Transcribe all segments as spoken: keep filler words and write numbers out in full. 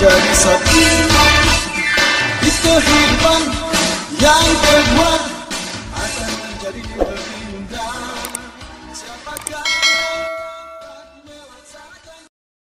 menjadi saksi di kehidupan yang kedua akan menjadi berindah. Siapakah yang dapat melaksanakan?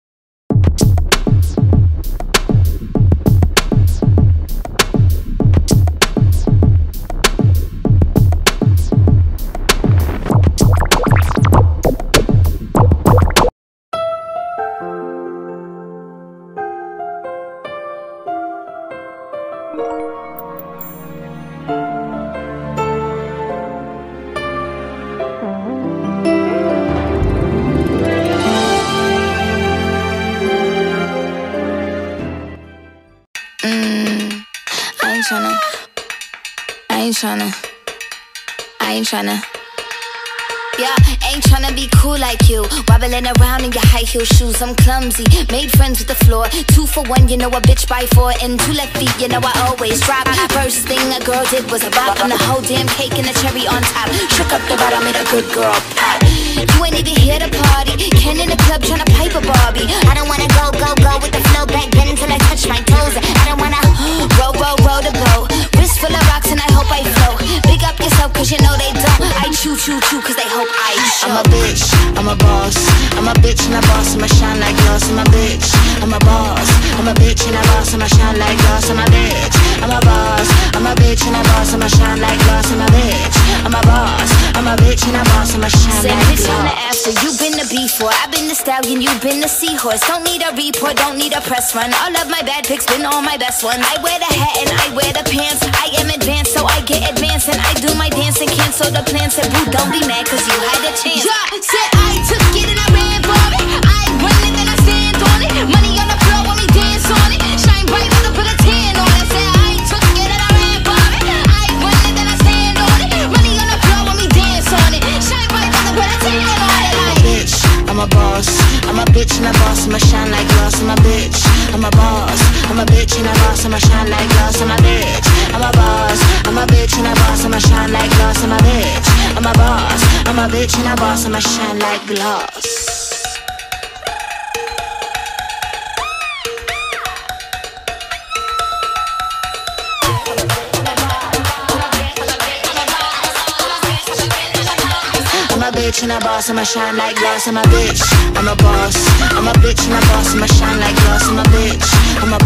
I ain't tryna, I ain't tryna. Yeah, ain't tryna be cool like you, wobbling around in your high heel shoes. I'm clumsy, made friends with the floor. Two for one, you know a bitch by four. And two left feet, you know I always drop. First thing a girl did was a bop, and the whole damn cake and the cherry on top. Shook up the bottom, made a good girl pop. You ain't even here to party, Ken in the club tryna pipe a Barbie. I don't wanna go, go, go with the flow back then until I touch my toes. I don't wanna row, row, row the boat. Wrist full of rocks and I hope I float. Big up yourself cause you know they don't. I chew, chew, chew cause they hope I show. I'm a bitch, I'm a boss. I'm a bitch and a boss, I'ma shine like glass. I'm a bitch, I'm a boss. I'm a bitch and a boss, I'ma shine like glass. I'm a bitch, I'm a boss. I'm a bitch and a boss, I'ma shine like glass. I'm a bitch, I'm a boss. I'm a bitch and a boss, I'ma shine Say like bitch glass. on the after, you been the before. I've been the stallion, you been the seahorse. Don't need a report, don't need a press run. All of my bad pics been all my best ones. I wear the hat and I wear the pants. I am advanced, so I get advanced. And I do my dance and cancel the plans. Said boo, don't be mad cause you had a chance. Yeah, said I took it and I ran for it. I run it and I stand on it. Money on the floor when we dance on it. Shine bright on it, put a tan on it. Said I took it and I ran for it. I run it and I stand on it. Money on the floor when we dance on it. Shine bright on it, put a tan on it. I'm a bitch, I'm a boss. I'm a bitch and a boss, I'ma shine like glass. I'm a bitch, I'm a boss. I'm a bitch and a boss, I'ma shine like glass. I'm a bitch, I'm a boss. I'm a bitch and a boss, I'ma shine like glass. I'm a bitch, I'm a boss. I'm a bitch and a boss, I'ma shine like glass. I'm a bitch and a boss, I'ma shine like glass. I'm a bitch, I'm a boss. I'm a bitch and a boss, I'ma shine like glass. I'm a bitch, I'm a